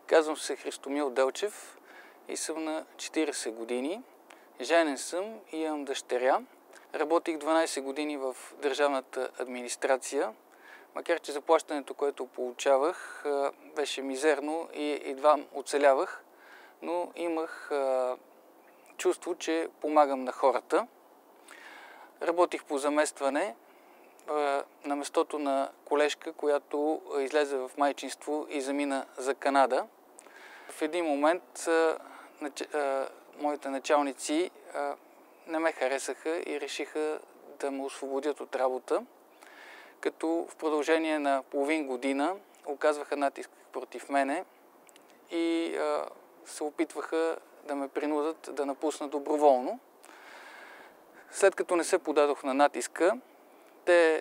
Казвам се Христомил Делчев и съм на 40 години. Женен съм и имам дъщеря. Работих 12 години в държавната администрация, макар че заплащането, което получавах, беше мизерно и едва оцелявах, но имах чувство, че помагам на хората. Работих по заместване на местото на колежка, която излезе в майчинство и замина за Канада. В един момент моите началници не ме харесаха и решиха да ме освободят от работа, като в продължение на половин година оказваха натиск против мене и се опитваха да ме принудят да напусна доброволно. След като не се подадох на натиска, те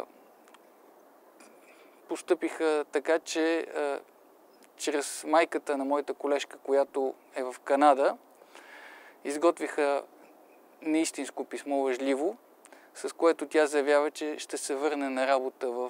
постъпиха така, че чрез майката на моята колежка, която е в Канада, изготвиха неистинско писмо лъжливо, с което тя заявява, че ще се върне на работа в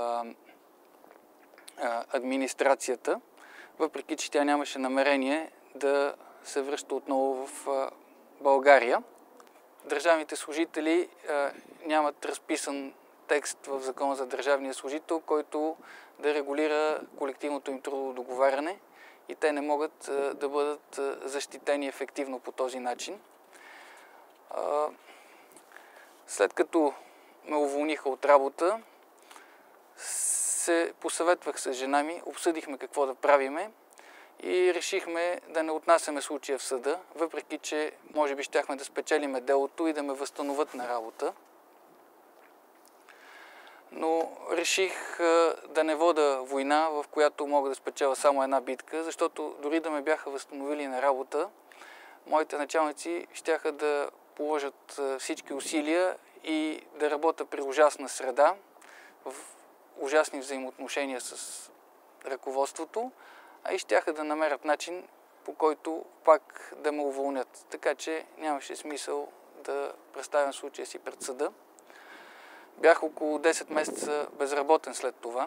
администрацията, въпреки че тя нямаше намерение да се връща отново в България. Държавните служители нямат разписан текст в Закона за държавния служител, който да регулира колективното им трудово договаряне и те не могат да бъдат защитени ефективно по този начин. След като ме уволниха от работа, се посъветвах с жена ми, обсъдихме какво да правиме и решихме да не отнасяме случая в съда, въпреки че може би щяхме да спечелиме делото и да ме възстановят на работа. Но реших да не вода война, в която мога да спечеля само една битка, защото дори да ме бяха възстановили на работа, моите началници щяха да положат всички усилия и да работя при ужасна среда, в ужасни взаимоотношения с ръководството, а и щяха да намерят начин, по който пак да ме уволнят. Така че нямаше смисъл да представям случая си пред съда. Бях около 10 месеца безработен след това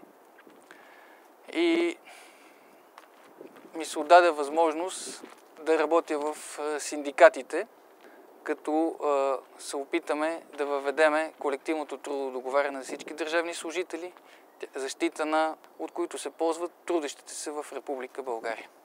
и ми се отдаде възможност да работя в синдикатите, като се опитаме да въведеме колективното трудово договаряне на всички държавни служители, защита от които се ползват трудещите се в Република България.